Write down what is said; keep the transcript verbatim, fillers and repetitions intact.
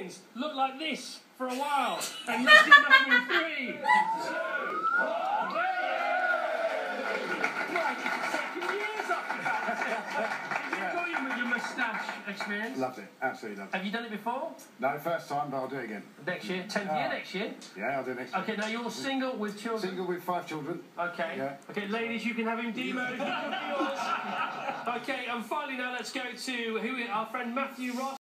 twins look like this for a while. And lucky number in three. Moustache experience? Loved it, absolutely loved it. Have you done it before? No, first time, but I'll do it again. Next year? tenth year next year? Yeah, I'll do it next year. Okay, now you're single with children? Single with five children. Okay. Yeah. Okay, ladies, you can have him demoted. Okay, and finally now let's go to who our friend Matthew Ross.